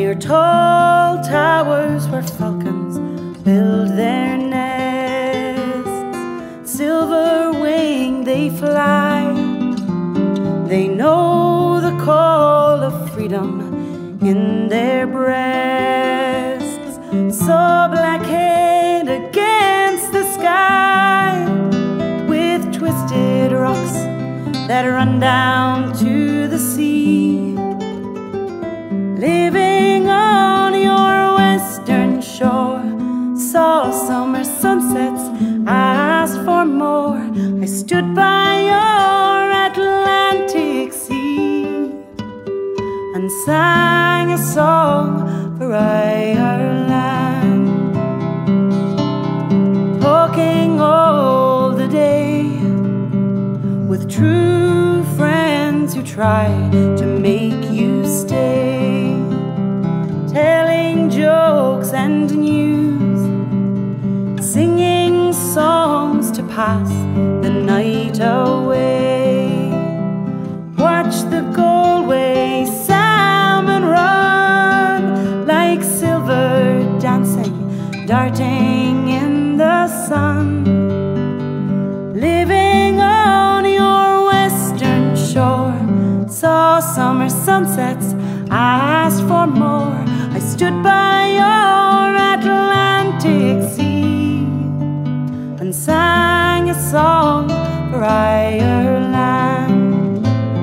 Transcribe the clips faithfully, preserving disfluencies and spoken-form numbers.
near tall towers where falcons build their nests. Silver wing they fly, they know the call of freedom in their breasts. Saw black-head against the sky, with twisted rocks that run down to the sea. Living on your western shore, saw summer sunsets, asked for more. I stood by your Atlantic sea and sang a song for Ireland, talking all the day with true friends who try to make you stay, telling jokes and news, singing songs to pass the night away. Watch the Galway salmon run like silver dancing, darting in the sun. Living on your western shore, saw summer sunsets, asked for more. I stood by your Atlantic sea and sang a song for Ireland,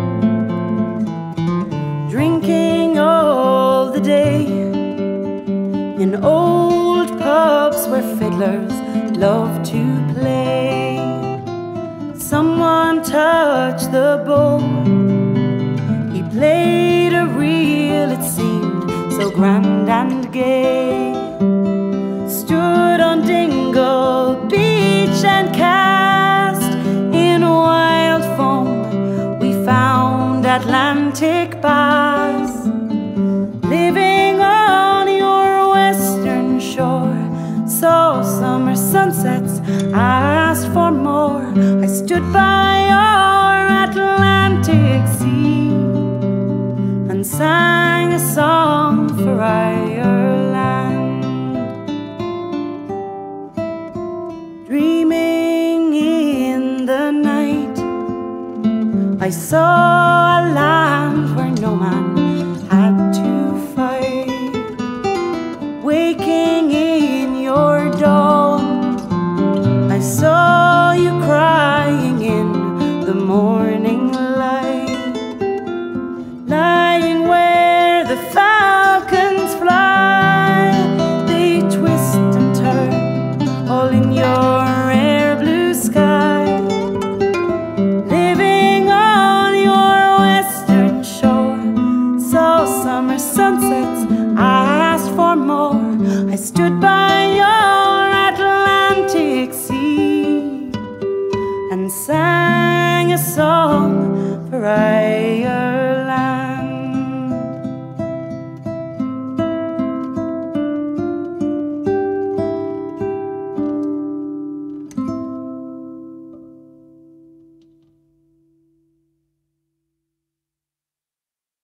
drinking all the day in old pubs where fiddlers love to play. Someone touched the bow, he played a reel, it seemed so grand and gay. Stood on Dingle Beach and cast in wild foam, we found Atlantic bass. Living on your western shore, saw summer sunsets, asked for more. I stood by your Atlantic sea and sang a song for Ireland, dreaming in the night. I saw a land where no man had to fight, waking in your dawn. I saw you crying in the morning light, lying where the falcons fly. They twist and turn all in your air blue sky. Living on your western shore, saw summer sunsets, asked for more. I stood by your Atlantic sea and sang a song for I